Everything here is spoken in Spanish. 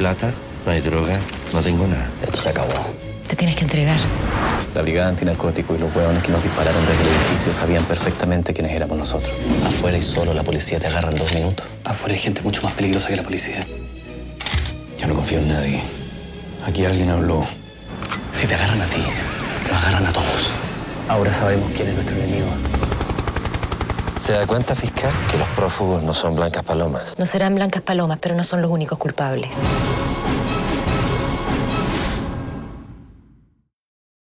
plata, no hay droga, no tengo nada. Esto se acabó. Te tienes que entregar. La brigada antinarcótico y los hueones que nos dispararon desde el edificio sabían perfectamente quiénes éramos nosotros. Afuera y solo la policía te agarra en 2 minutos. Afuera hay gente mucho más peligrosa que la policía. Yo no confío en nadie. Aquí alguien habló. Si te agarran a ti, nos agarran a todos. Ahora sabemos quién es nuestro enemigo. ¿Se da cuenta, fiscal, que los prófugos no son blancas palomas? No serán blancas palomas, pero no son los únicos culpables.